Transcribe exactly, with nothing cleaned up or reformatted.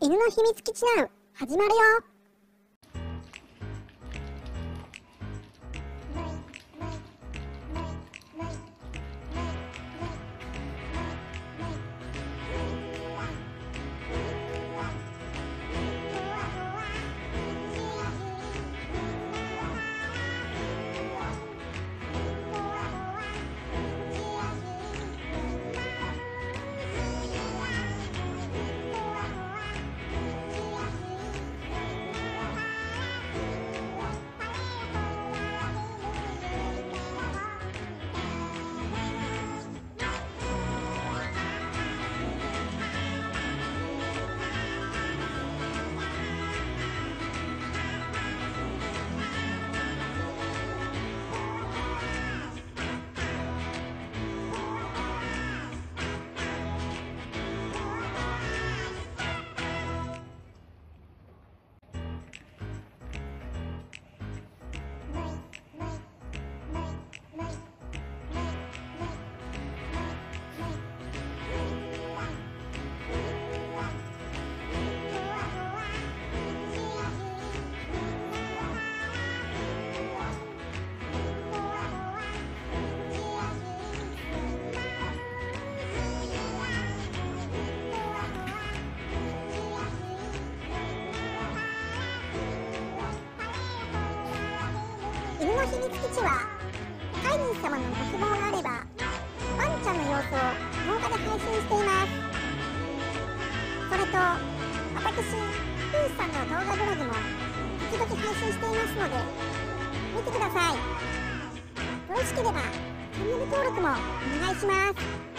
犬の秘密基地ナウ始まるよ。犬の秘密基地は飼い主様のご希望があればワンちゃんの様子を動画で配信しています。それと私プーさんの動画ブログも時々配信していますので見てください。よろしければチャンネル登録もお願いします。